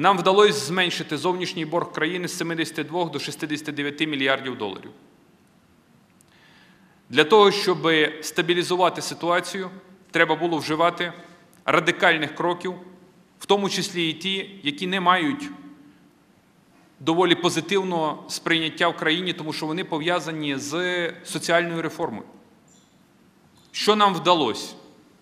нам вдалося зменшити зовнішній борг країни з 72 до 69 мільярдів доларів. Для того, щоб стабілізувати ситуацію, треба було вживати радикальних кроків, в тому числі і ті, які не мають доволі позитивного сприйняття в країні, тому що вони пов'язані з соціальною реформою. Що нам вдалося?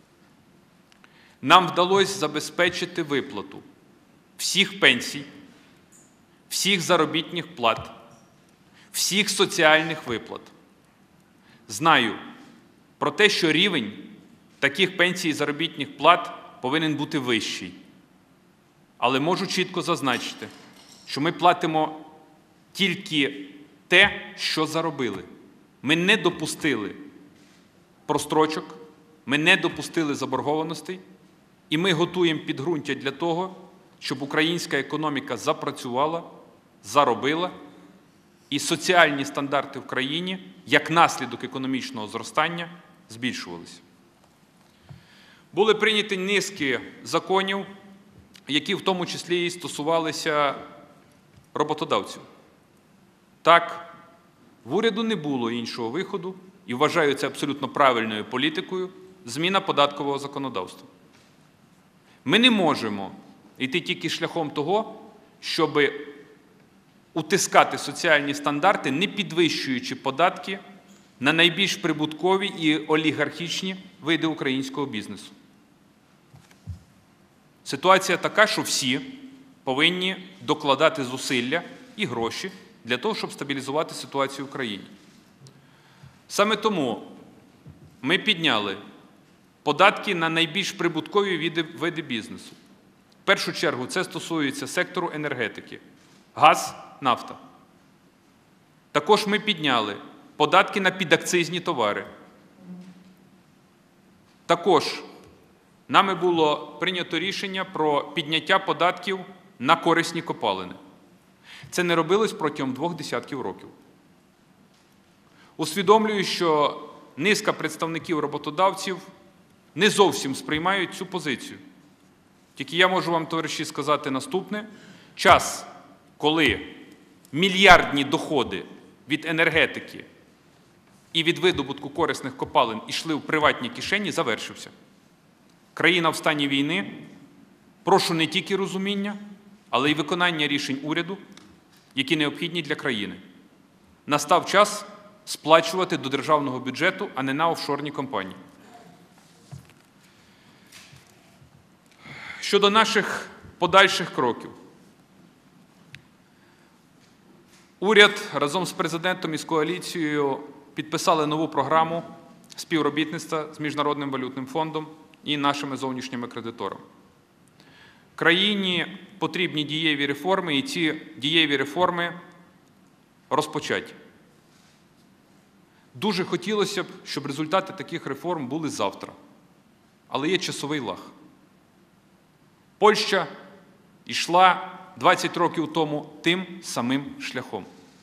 Нам вдалося забезпечити виплату всіх пенсій, всіх заробітних плат, всіх соціальних виплат. Знаю про те, що рівень таких пенсій і заробітних плат повинен бути вищий. Але можу чітко зазначити, що ми платимо тільки те, що заробили. Ми не допустили прострочок, ми не допустили заборгованостей, і ми готуємо підґрунтя для того, щоб українська економіка запрацювала, заробила, і соціальні стандарти в країні, як наслідок економічного зростання, збільшувалися. Були прийняті низки законів, які в тому числі і стосувалися роботодавців. Так, в уряду не було іншого виходу, і вважаю це абсолютно правильною політикою – зміна податкового законодавства. Ми не можемо йти тільки шляхом того, щоб утискати соціальні стандарти, не підвищуючи податки на найбільш прибуткові і олігархічні види українського бізнесу. Ситуація така, що всі повинні докладати зусилля і гроші для того, щоб стабілізувати ситуацію в країні. Саме тому ми підняли податки на найбільш прибуткові види бізнесу. В першу чергу це стосується сектору енергетики – газ, нафта. Також ми підняли податки на підакцизні товари. Також нами було прийнято рішення про підняття податків на корисні копалини. Це не робилось протягом 2 десятків років. Усвідомлюю, що низка представників роботодавців не зовсім сприймають цю позицію. Тільки я можу вам, товариші, сказати наступне. Час, коли мільярдні доходи від енергетики і від видобутку корисних копалин йшли в приватні кишені, завершився. Країна в стані війни. Прошу не тільки розуміння, але й виконання рішень уряду, які необхідні для країни. Настав час сплачувати до державного бюджету, а не на офшорні компанії. Щодо наших подальших кроків. Уряд разом з президентом і з коаліцією підписали нову програму співробітництва з Міжнародним валютним фондом і нашими зовнішніми кредиторами. Країні потрібні дієві реформи, і ці дієві реформи розпочаті. Дуже хотілося б, щоб результати таких реформ були завтра. Але є часовий лаг. Польща йшла 20 років тому тим самим шляхом.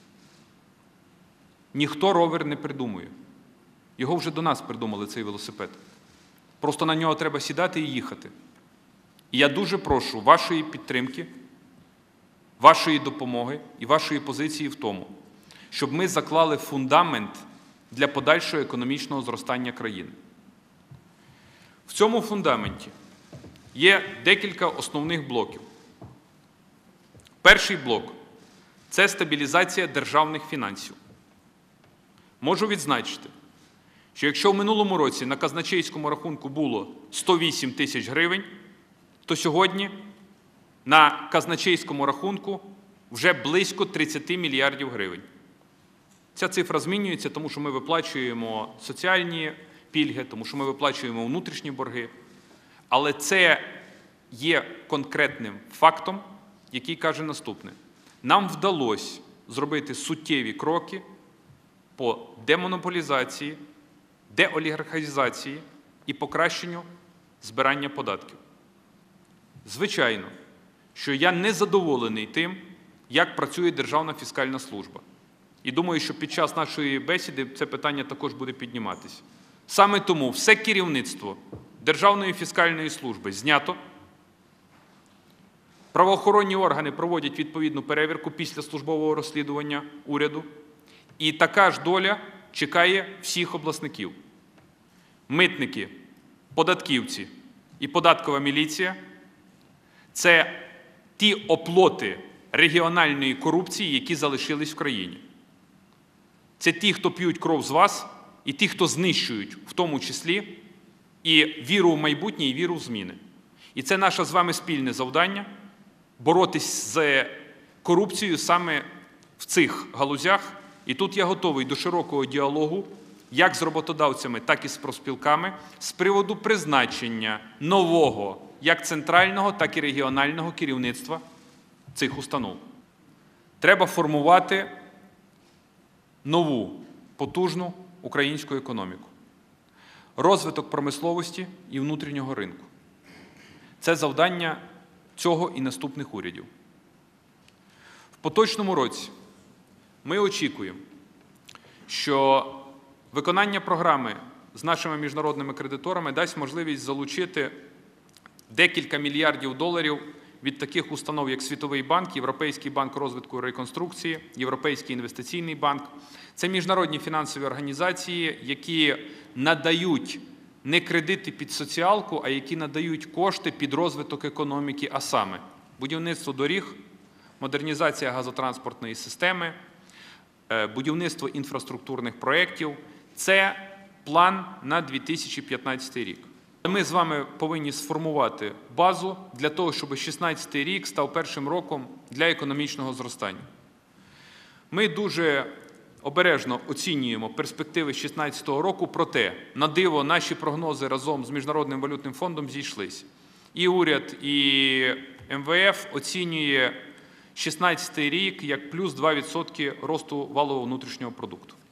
Ніхто ровер не придумує. Його вже до нас придумали, цей велосипед. Просто на нього треба сідати і їхати. І я дуже прошу вашої підтримки, вашої допомоги і вашої позиції в тому, щоб ми заклали фундамент для подальшого економічного зростання країни. В цьому фундаменті є декілька основних блоків. Перший блок – це стабілізація державних фінансів. Можу відзначити, що якщо в минулому році на казначейському рахунку було 108 тисяч гривень, то сьогодні на казначейському рахунку вже близько 30 мільярдів гривень. Ця цифра змінюється, тому що ми виплачуємо соціальні пільги, тому що ми виплачуємо внутрішні борги. Але це є конкретним фактом, який каже наступне. Нам вдалося зробити суттєві кроки по демонополізації, деолігархізації і покращенню збирання податків. Звичайно, що я не задоволений тим, як працює Державна фіскальна служба. І думаю, що під час нашої бесіди це питання також буде підніматися. Саме тому все керівництво Державної фіскальної служби знято. Правоохоронні органи проводять відповідну перевірку після службового розслідування уряду. І така ж доля чекає всіх обласників. Митники, податківці і податкова міліція – це ті оплоти регіональної корупції, які залишились в країні. Це ті, хто п'ють кров з вас, і ті, хто знищують, в тому числі, і віру в майбутнє, і віру в зміни. І це наше з вами спільне завдання – боротись з корупцією саме в цих галузях. І тут я готовий до широкого діалогу, як з роботодавцями, так і з профспілками, з приводу призначення нового, як центрального, так і регіонального керівництва цих установ. Треба формувати нову, потужну українську економіку. Розвиток промисловості і внутрішнього ринку. Це завдання цього і наступних урядів. В поточному році ми очікуємо, що виконання програми з нашими міжнародними кредиторами дасть можливість залучити декілька мільярдів доларів від таких установ, як Світовий банк, Європейський банк розвитку і реконструкції, Європейський інвестиційний банк. Це міжнародні фінансові організації, які надають не кредити під соціалку, а які надають кошти під розвиток економіки, а саме будівництво доріг, модернізація газотранспортної системи, будівництво інфраструктурних проєктів. Це план на 2015 рік. Ми з вами повинні сформувати базу для того, щоб 2016 рік став першим роком для економічного зростання. Ми дуже обережно оцінюємо перспективи 2016 року, проте, на диво, наші прогнози разом з Міжнародним валютним фондом зійшлись. І уряд, і МВФ оцінює 2016 рік як плюс 2% росту валового внутрішнього продукту.